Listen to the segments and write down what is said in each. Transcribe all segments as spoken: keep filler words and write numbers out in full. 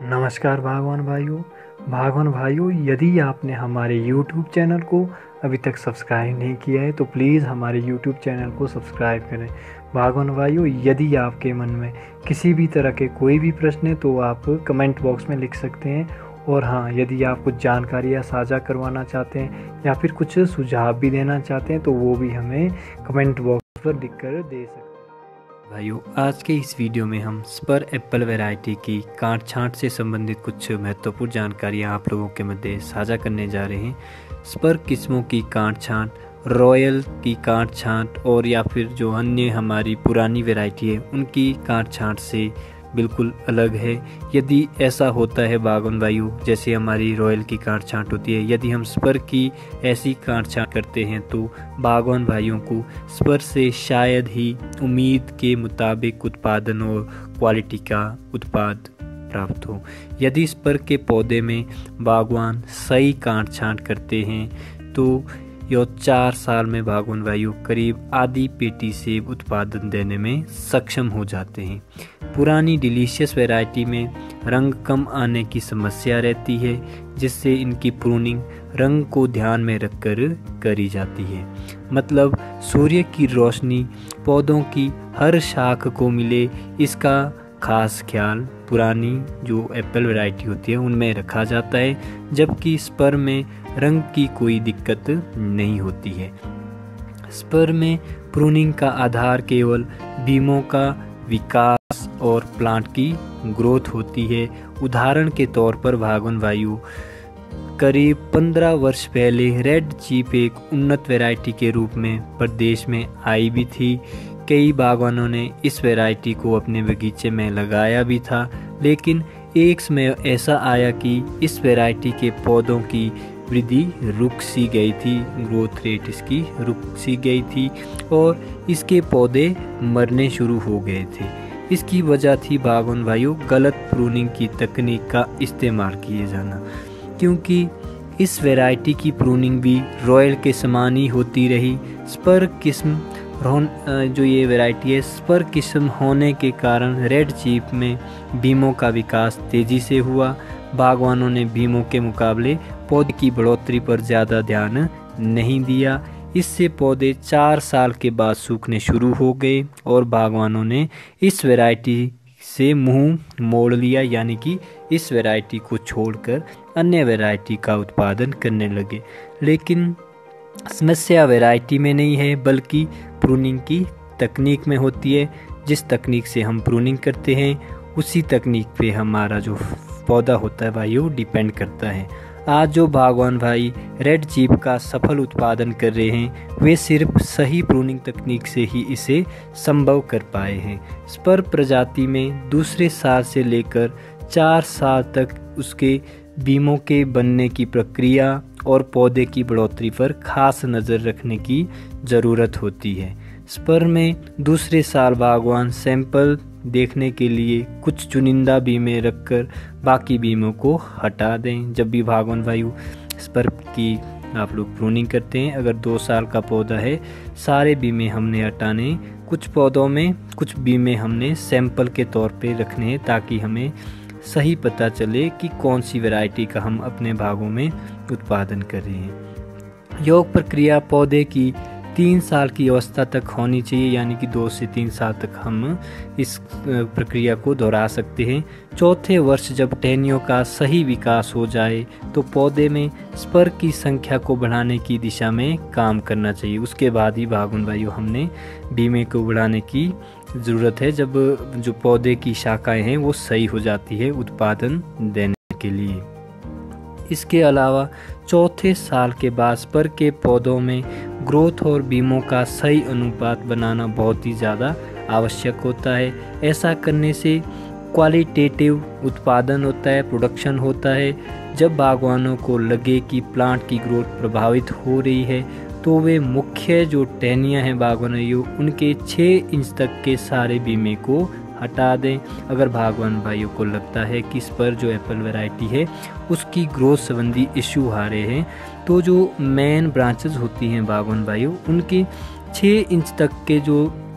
नमस्कार बागवान भाइयों बागवान भाइयों यदि आपने हमारे यूट्यूब चैनल को अभी तक सब्सक्राइब नहीं किया है तो प्लीज़ हमारे यूट्यूब चैनल को सब्सक्राइब करें। बागवान भाइयों यदि आपके मन में किसी भी तरह के कोई भी प्रश्न है तो आप कमेंट बॉक्स में लिख सकते हैं। और हाँ, यदि आप कुछ जानकारियाँ साझा करवाना चाहते हैं या फिर कुछ सुझाव भी देना चाहते हैं तो वो भी हमें कमेंट बॉक्स पर लिख कर दे सकते हैं। भाइयों, आज के इस वीडियो में हम स्पर एप्पल वैरायटी की काट छांट से संबंधित कुछ महत्वपूर्ण जानकारियां आप लोगों के मध्य साझा करने जा रहे हैं। स्पर किस्मों की काट छांट, रॉयल की काट छांट और या फिर जो अन्य हमारी पुरानी वैरायटी है उनकी काट छांट से बिल्कुल अलग है। यदि ऐसा होता है बागवान भाइयों, जैसे हमारी रॉयल की काट छांट होती है, यदि हम स्पर की ऐसी काट छांट करते हैं तो बागवान भाइयों को स्पर से शायद ही उम्मीद के मुताबिक उत्पादन और क्वालिटी का उत्पाद प्राप्त हो। यदि स्पर के पौधे में बागवान सही काट छांट करते हैं तो यह चार साल में बागवान भाइयों करीब आधी पेटी सेब उत्पादन देने में सक्षम हो जाते हैं। पुरानी डिलीशियस वैरायटी में रंग कम आने की समस्या रहती है, जिससे इनकी प्रूनिंग रंग को ध्यान में रखकर करी जाती है। मतलब सूर्य की रोशनी पौधों की हर शाख को मिले, इसका खास ख्याल पुरानी जो एप्पल वैरायटी होती है उनमें रखा जाता है, जबकि स्पर में रंग की कोई दिक्कत नहीं होती है। स्पर में प्रूनिंग का आधार केवल बीमों का विकास और प्लांट की ग्रोथ होती है। उदाहरण के तौर पर बागवान भाइयों, करीब पंद्रह वर्ष पहले रेड चीप एक उन्नत वैरायटी के रूप में प्रदेश में आई भी थी। कई बागवानों ने इस वैरायटी को अपने बगीचे में लगाया भी था, लेकिन एक समय ऐसा आया कि इस वैरायटी के पौधों की वृद्धि रुक सी गई थी, ग्रोथ रेट इसकी रुक सी गई थी और इसके पौधे मरने शुरू हो गए थे। इसकी वजह थी बागवान भाइयों गलत प्रूनिंग की तकनीक का इस्तेमाल किए जाना, क्योंकि इस वैरायटी की प्रूनिंग भी रॉयल के समान ही होती रही। स्पर किस्म जो ये वैरायटी है, स्पर किस्म होने के कारण रेड चीप में बीमों का विकास तेज़ी से हुआ। बागवानों ने बीमों के मुकाबले पौधे की बढ़ोतरी पर ज़्यादा ध्यान नहीं दिया। इससे पौधे चार साल के बाद सूखने शुरू हो गए और बागवानों ने इस वैरायटी से मुंह मोड़ लिया, यानी कि इस वैरायटी को छोड़कर अन्य वैरायटी का उत्पादन करने लगे। लेकिन समस्या वैरायटी में नहीं है बल्कि प्रूनिंग की तकनीक में होती है। जिस तकनीक से हम प्रूनिंग करते हैं उसी तकनीक पे हमारा जो पौधा होता है भाइयों डिपेंड करता है। आज जो बागवान भाई रेड चीप का सफल उत्पादन कर रहे हैं वे सिर्फ सही प्रूनिंग तकनीक से ही इसे संभव कर पाए हैं। स्पर प्रजाति में दूसरे साल से लेकर चार साल तक उसके बीमों के बनने की प्रक्रिया और पौधे की बढ़ोतरी पर खास नज़र रखने की ज़रूरत होती है। स्पर में दूसरे साल बागवान सैंपल देखने के लिए कुछ चुनिंदा बीमें रखकर बाकी बीमों को हटा दें। जब भी बागवान भाइयों स्पर की आप लोग प्रूनिंग करते हैं, अगर दो साल का पौधा है, सारे बीमें हमने हटाने, कुछ पौधों में कुछ बीमें हमने सैंपल के तौर पे रखने हैं ताकि हमें सही पता चले कि कौन सी वैरायटी का हम अपने भागों में उत्पादन कर रहे हैं। योग प्रक्रिया पौधे की तीन साल की अवस्था तक होनी चाहिए, यानी कि दो से तीन साल तक हम इस प्रक्रिया को दोहरा सकते हैं। चौथे वर्ष जब टहनियों का सही विकास हो जाए तो पौधे में स्पर की संख्या को बढ़ाने की दिशा में काम करना चाहिए। उसके बाद ही बागवान भाइयों हमने बीमे को बढ़ाने की ज़रूरत है, जब जो पौधे की शाखाएं हैं वो सही हो जाती है उत्पादन देने के लिए। इसके अलावा चौथे साल के बाद स्पर के पौधों में ग्रोथ और बीमों का सही अनुपात बनाना बहुत ही ज़्यादा आवश्यक होता है। ऐसा करने से क्वालिटेटिव उत्पादन होता है, प्रोडक्शन होता है। जब बागवानों को लगे कि प्लांट की ग्रोथ प्रभावित हो रही है तो वे मुख्य जो टहनियाँ हैं बागवानों उनके छः इंच तक के सारे बीमे को हटा दें। अगर बागवान भाइयों को लगता है कि इस पर जो एप्पल वैरायटी है उसकी ग्रोथ संबंधी इश्यू आ रहे हैं तो जो मेन ब्रांचेस होती हैं बागवान भाइयों उनके छः इंच तक के जो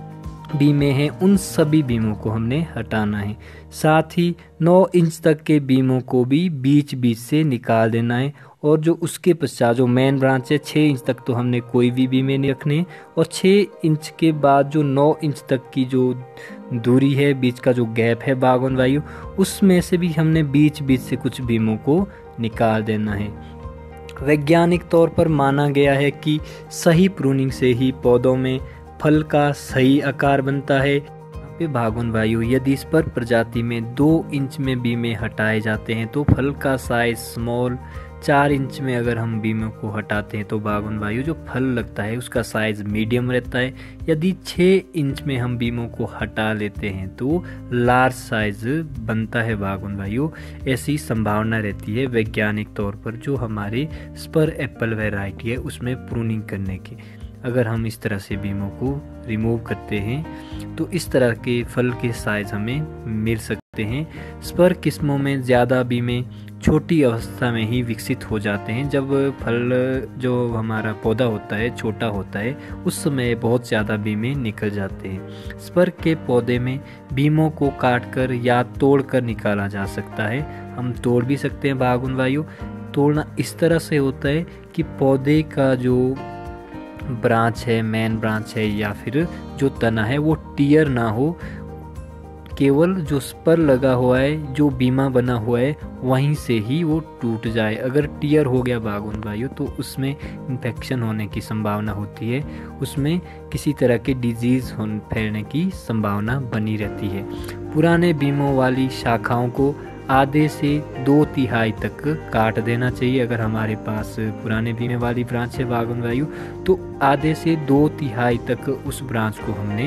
बीमें हैं उन सभी बीमों को हमने हटाना है। साथ ही नौ इंच तक के बीमों को भी बीच बीच से निकाल देना है। और जो उसके पश्चात जो मेन ब्रांच है छः इंच तक तो हमने कोई भी बीमे नहीं रखने, और छः इंच के बाद जो नौ इंच तक की जो दूरी है, बीच का जो गैप है बागवान भाइयों, उसमें से भी हमने बीच बीच से कुछ बीमों को निकाल देना है। वैज्ञानिक तौर पर माना गया है कि सही प्रूनिंग से ही पौधों में फल का सही आकार बनता है। बागवान भाइयों, यदि इस पर प्रजाति में दो इंच में बीमे हटाए जाते हैं तो फल का साइज स्मॉल, चार इंच में अगर हम बीमों को हटाते हैं तो बागवान भाइयों जो फल लगता है उसका साइज मीडियम रहता है। यदि छः इंच में हम बीमों को हटा लेते हैं तो लार्ज साइज बनता है बागवान भाइयों। ऐसी संभावना रहती है वैज्ञानिक तौर पर जो हमारे स्पर एप्पल वैरायटी है उसमें प्रूनिंग करने की। अगर हम इस तरह से बीमों को रिमूव करते हैं तो इस तरह के फल के साइज हमें मिल सकते हैं। स्पर किस्मों में ज़्यादा बीमे छोटी अवस्था में ही विकसित हो जाते हैं। जब फल जो हमारा पौधा होता है छोटा होता है उस समय बहुत ज़्यादा बीमे निकल जाते हैं। स्पर के पौधे में बीमों को काटकर या तोड़कर निकाला जा सकता है। हम तोड़ भी सकते हैं बागवान भाइयों। तोड़ना इस तरह से होता है कि पौधे का जो ब्रांच है, मेन ब्रांच है या फिर जो तना है वो टियर ना हो, केवल जो स्पर लगा हुआ है, जो बीमा बना हुआ है वहीं से ही वो टूट जाए। अगर टियर हो गया बागवान भाइयों तो उसमें इन्फेक्शन होने की संभावना होती है, उसमें किसी तरह के डिजीज़ फैलने की संभावना बनी रहती है। पुराने बीमों वाली शाखाओं को आधे से दो तिहाई तक काट देना चाहिए। अगर हमारे पास पुराने बीमे वाली ब्रांच है बागवान भाइयों तो आधे से दो तिहाई तक उस ब्रांच को हमने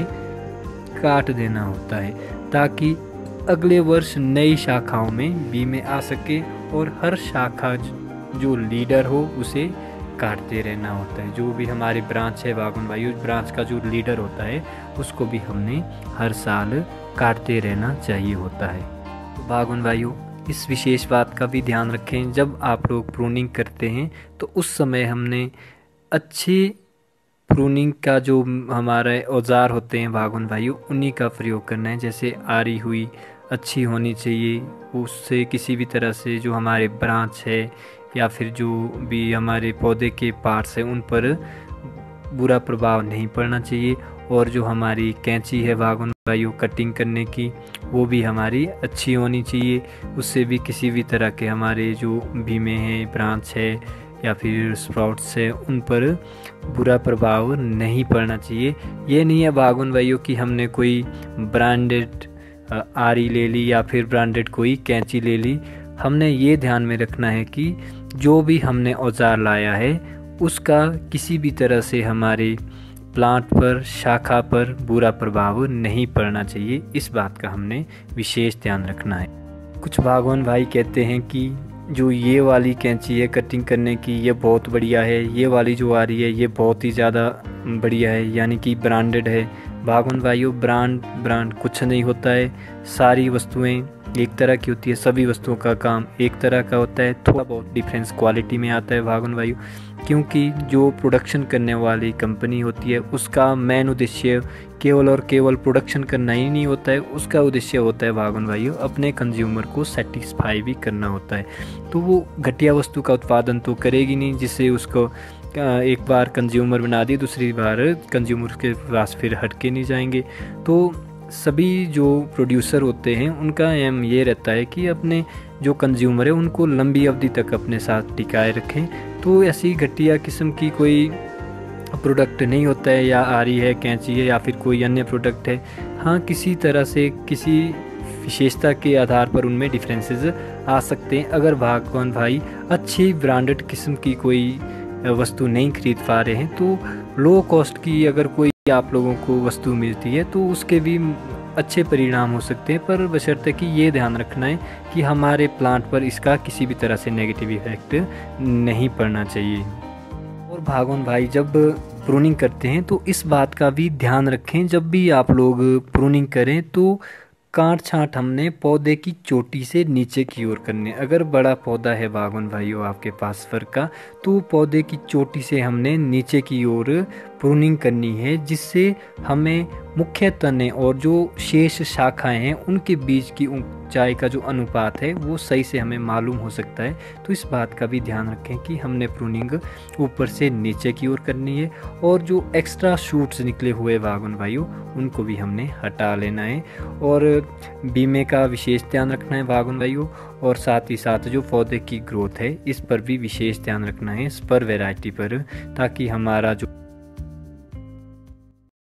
काट देना होता है ताकि अगले वर्ष नई शाखाओं में बीमे आ सके और हर शाखा जो लीडर हो उसे काटते रहना होता है। जो भी हमारी ब्रांच है बागवान भाइयों, ब्रांच का जो लीडर होता है उसको भी हमने हर साल काटते रहना चाहिए होता है। बागवान भाइयों, इस विशेष बात का भी ध्यान रखें, जब आप लोग प्रूनिंग करते हैं तो उस समय हमने अच्छे प्रूनिंग का जो हमारे औजार होते हैं बागवान भाइयों उन्हीं का प्रयोग करना है। जैसे आरी हुई अच्छी होनी चाहिए, उससे किसी भी तरह से जो हमारे ब्रांच है या फिर जो भी हमारे पौधे के पार्ट्स हैं उन पर बुरा प्रभाव नहीं पड़ना चाहिए। और जो हमारी कैंची है बागवान भाइयों कटिंग करने की वो भी हमारी अच्छी होनी चाहिए, उससे भी किसी भी तरह के हमारे जो बीमे हैं, ब्रांच है या फिर स्प्राउट्स है उन पर बुरा प्रभाव नहीं पड़ना चाहिए। ये नहीं है बागवान भाइयों कि हमने कोई ब्रांडेड आरी ले ली या फिर ब्रांडेड कोई कैंची ले ली। हमने ये ध्यान में रखना है कि जो भी हमने औजार लाया है उसका किसी भी तरह से हमारे प्लांट पर, शाखा पर बुरा प्रभाव नहीं पड़ना चाहिए। इस बात का हमने विशेष ध्यान रखना है। कुछ बागवान भाई कहते हैं कि जो ये वाली कैंची है कटिंग करने की ये बहुत बढ़िया है, ये वाली जो आ रही है ये बहुत ही ज़्यादा बढ़िया है, यानी कि ब्रांडेड है। बागवान भाइयों, ब्रांड ब्रांड कुछ नहीं होता है। सारी वस्तुएं एक तरह की होती है, सभी वस्तुओं का काम एक तरह का होता है। थोड़ा बहुत डिफरेंस क्वालिटी में आता है बागवान भाइयों, क्योंकि जो प्रोडक्शन करने वाली कंपनी होती है उसका मेन उद्देश्य केवल और केवल प्रोडक्शन करना ही नहीं होता है, उसका उद्देश्य होता है बागवान भाइयों अपने कंज्यूमर को सेटिस्फाई भी करना होता है। तो वो घटिया वस्तु का उत्पादन तो करेगी नहीं जिससे उसको एक बार कंज्यूमर बना दी दूसरी बार कंज्यूमर के पास फिर हट के नहीं जाएंगे। तो सभी जो प्रोड्यूसर होते हैं उनका एम ये रहता है कि अपने जो कंज्यूमर है उनको लंबी अवधि तक अपने साथ टिकाए रखें। तो ऐसी घटिया किस्म की कोई प्रोडक्ट नहीं होता है, या आरी है, कैंची है या फिर कोई अन्य प्रोडक्ट है। हाँ, किसी तरह से किसी विशेषता के आधार पर उनमें डिफरेंसेस आ सकते हैं। अगर बागवान भाई अच्छी ब्रांडेड किस्म की कोई वस्तु नहीं खरीद पा रहे हैं तो लो कॉस्ट की अगर कोई आप लोगों को वस्तु मिलती है तो उसके भी अच्छे परिणाम हो सकते हैं, पर बशर्ते कि ये ध्यान रखना है कि हमारे प्लांट पर इसका किसी भी तरह से नेगेटिव इफेक्ट नहीं पड़ना चाहिए। और बागवान भाई, जब प्रूनिंग करते हैं तो इस बात का भी ध्यान रखें, जब भी आप लोग प्रूनिंग करें तो काट छांट हमने पौधे की चोटी से नीचे की ओर करने। अगर बड़ा पौधा है बागवान भाइयों आपके पास फर का, तो पौधे की चोटी से हमने नीचे की ओर प्रूनिंग करनी है, जिससे हमें मुख्य तने और जो शेष शाखाएं हैं उनके बीच की ऊंचाई का जो अनुपात है वो सही से हमें मालूम हो सकता है। तो इस बात का भी ध्यान रखें कि हमने प्रूनिंग ऊपर से नीचे की ओर करनी है, और जो एक्स्ट्रा शूट्स निकले हुए बागवान भाइयों उनको भी हमने हटा लेना है, और बीमे का विशेष ध्यान रखना है बागवान भाइयों, और साथ ही साथ जो पौधे की ग्रोथ है इस पर भी विशेष ध्यान रखना है, स्पर वैरायटी पर, ताकि हमारा जो